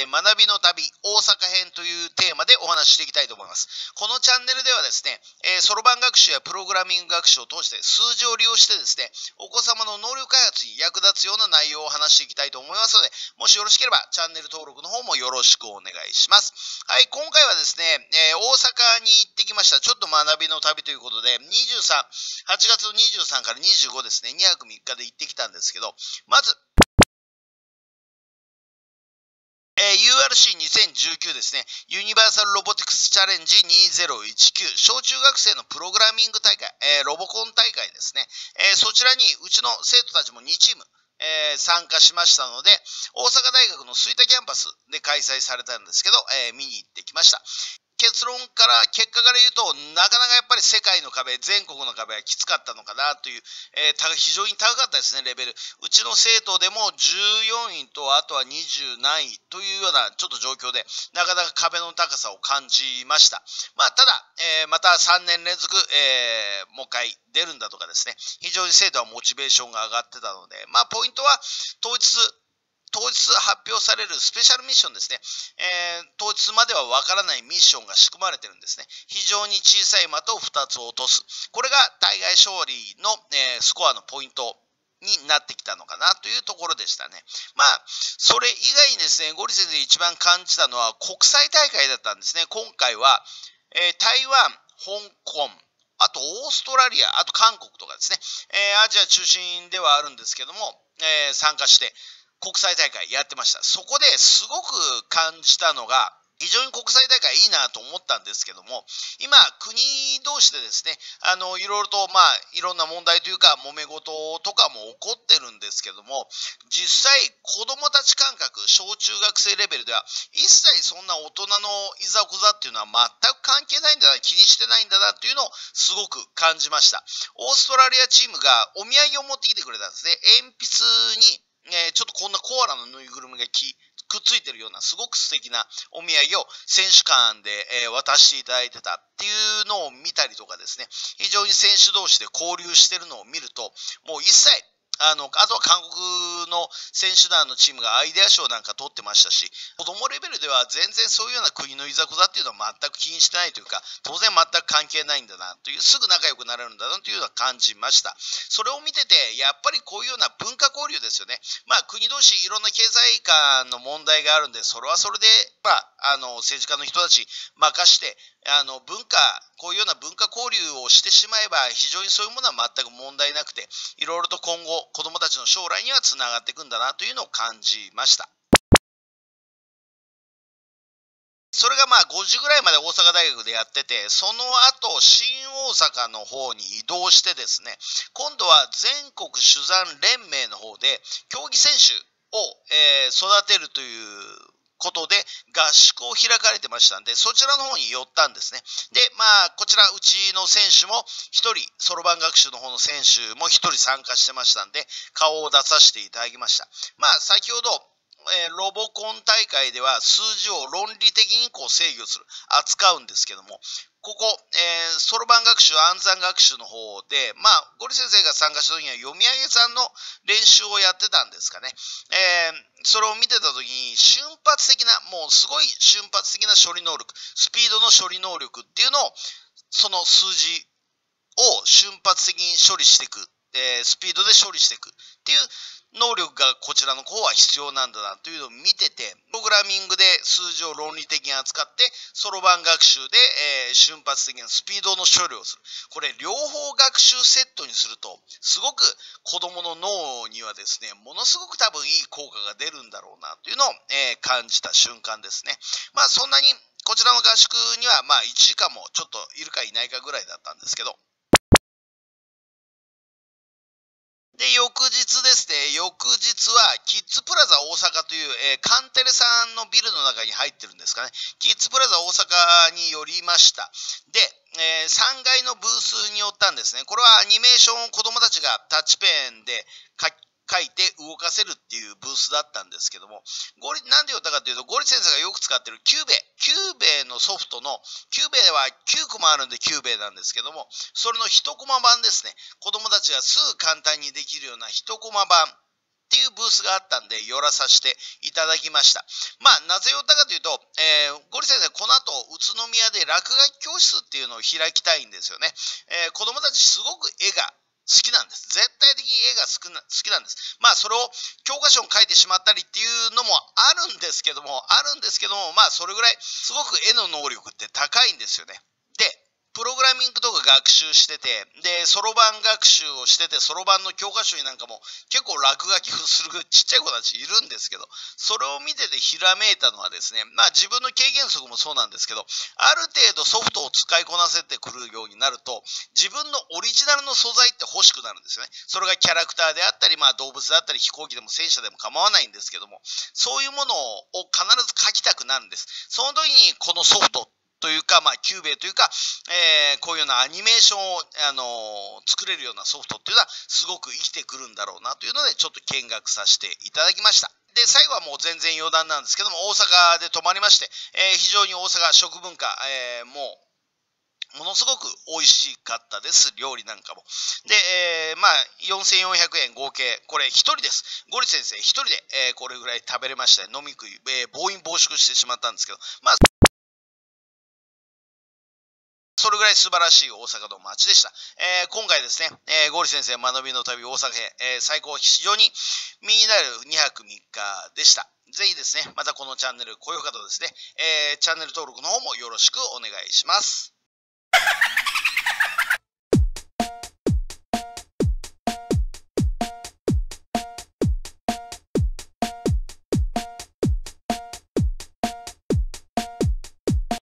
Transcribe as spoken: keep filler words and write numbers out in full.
えー、学びの旅大阪編というテーマでお話ししていきたいと思います。このチャンネルではですね、えー、そろばん学習やプログラミング学習を通して数字を利用してですね、お子様の能力開発に役立つような内容を話していきたいと思いますので、もしよろしければチャンネル登録の方もよろしくお願いします。はい、今回はですね、えー、大阪に行ってきました。ちょっと学びの旅ということで、にじゅうさん、はちがつのにじゅうさんからにじゅうごですね、にはくみっかで行ってきたんですけど、まず、えー、ユーアールシーにせんじゅうきゅう ですね、ユニバーサルロボティクスチャレンジにせんじゅうきゅう、小中学生のプログラミング大会、えー、ロボコン大会ですね、えー、そちらにうちの生徒たちもにチーム、えー、参加しましたので、大阪大学の吹田キャンパスで開催されたんですけど、えー、見に行ってきました。結論から、結果から言うと、なかなかやっぱり世界の壁、全国の壁はきつかったのかなという、えー、非常に高かったですね、レベル。うちの生徒でもじゅうよんいと、あとはにじゅうなんいというようなちょっと状況で、なかなか壁の高さを感じました。まあ、ただ、えー、またさんねん連続、えー、もう一回出るんだとかですね、非常に生徒はモチベーションが上がってたので、まあ、ポイントは、統一、当日発表されるスペシャルミッションですね。えー、当日まではわからないミッションが仕組まれてるんですね。非常に小さい的をふたつ落とす。これが大概勝利の、えー、スコアのポイントになってきたのかなというところでしたね。まあ、それ以外にですね、ゴリ先生一番感じたのは国際大会だったんですね。今回は、えー、台湾、香港、あとオーストラリア、あと韓国とかですね、えー、アジア中心ではあるんですけども、えー、参加して、国際大会やってました。そこですごく感じたのが、非常に国際大会いいなと思ったんですけども、今、国同士でですね、あの、いろいろと、まあ、いろんな問題というか、揉め事とかも起こってるんですけども、実際、子供たち感覚、小中学生レベルでは、一切そんな大人のいざこざっていうのは全く関係ないんだな、気にしてないんだなというのをすごく感じました。オーストラリアチームがお土産を持ってきてくれたんですね。鉛筆に、えー、ちょっとこんなコアラのぬいぐるみがきくっついてるようなすごく素敵なお土産を選手間で、えー、渡していただいてたっていうのを見たりとかですね、非常に選手同士で交流してるのを見ると、もう一切あの、あとは韓国の選手団のチームがアイデア賞なんか取ってましたし、子供レベルでは全然そういうような国のいざこざっていうのは全く気にしてないというか、当然全く関係ないんだなという、すぐ仲良くなれるんだなというような感じました。それを見てて、やっぱりこういうような文化交流ですよね。まあ国同士いろんな経済間の問題があるんで、それはそれで、まあ、あの、政治家の人たち任して、あの文化、こういうような文化交流をしてしまえば、非常にそういうものは全く問題なくて、いろいろと今後、子どもたちの将来にはつながっていくんだなというのを感じました。それがまあごじぐらいまで大阪大学でやってて、その後、新大阪の方に移動してですね、今度は全国手山連盟の方で、競技選手を、えー、育てるということで合宿を開かれてましたんで、そちらの方に寄ったんですね。で、まあ、こちら、うちの選手も一人、そろばん学習の方の選手も一人参加してましたんで、顔を出させていただきました。まあ、先ほど、えー、ロボコン大会では数字を論理的にこう制御する、扱うんですけども、ここ、えー、そろばん学習、暗算学習の方で、まあ、ゴリ先生が参加した時には読み上げさんの練習をやってたんですかね。えー、それを見てた時に、瞬発的な、もうすごい瞬発的な処理能力、スピードの処理能力っていうのを、その数字を瞬発的に処理していく、えー、スピードで処理していくっていう能力がこちらの方は必要なんだなというのを見てて、プログラミングで数字を論理的に扱って、そろばん学習で、えー、瞬発的なスピードの処理をする。これ両方学習セットにすると、すごく子供の脳にはですね、ものすごく多分いい効果が出るんだろうなというのを、えー、感じた瞬間ですね。まあそんなにこちらの合宿にはまあいちじかんもちょっといるかいないかぐらいだったんですけど、で、翌日ですね、翌日は、キッズプラザ大阪という、えー、カンテレさんのビルの中に入ってるんですかね。キッズプラザ大阪に寄りました。で、えー、さんがいのブースに寄ったんですね。これはアニメーションを子供たちがタッチペンで書き書いて動かせるっていうブースだったんですけども、ゴリ、なんで寄ったかというと、ゴリ先生がよく使ってるキューベイ、キューベイのソフトの、キューベイはきゅうコマあるんでキューベイなんですけども、それのいちコマ版ですね。子供たちがすぐ簡単にできるようないちコマ版っっていうブースがあったんで、寄らさせていただきました。まあ、なぜ寄ったかというと、えー、ゴリ先生、この後、宇都宮で落書き教室っていうのを開きたいんですよね。えー、子供たちすごく絵が好きなんです。絶対的に絵が好きな好きなんです。まあ、それを教科書に書いてしまったりっていうのもあるんですけども、あるんですけども、まあ、それぐらいすごく絵の能力って高いんですよね。で、プログラミングとか学習してて、で、そろばん学習をしてて、そろばんの教科書になんかも結構落書きをするちっちゃい子たちいるんですけど、それを見ててひらめいたのはですね、まあ自分の経験則もそうなんですけど、ある程度ソフトを使いこなせてくるようになると、自分のオリジナルの素材って欲しくなるんですよね。それがキャラクターであったり、まあ動物であったり、飛行機でも戦車でも構わないんですけども、そういうものを必ず書きたくなるんです。その時にこのソフトというか、まあ、キューベイというか、えー、こういうようなアニメーションを、あのー、作れるようなソフトっていうのはすごく生きてくるんだろうなというのでちょっと見学させていただきました。で、最後はもう全然余談なんですけども、大阪で泊まりまして、えー、非常に大阪食文化、えー、もうものすごく美味しかったです。料理なんかも。で、えー、まあ、よんせんよんひゃくえん合計。これ一人です。ゴリ先生一人で、えー、これぐらい食べれました。飲み食い、えー、暴飲暴食してしまったんですけど、まあ、それぐらい素晴らしい大阪の街でした。えー、今回ですね、えー、ゴリ先生学びの旅大阪編、えー、最高非常に身になるにはくみっかでした。ぜひですね、またこのチャンネル、高評価とですね、えー、チャンネル登録の方もよろしくお願いします。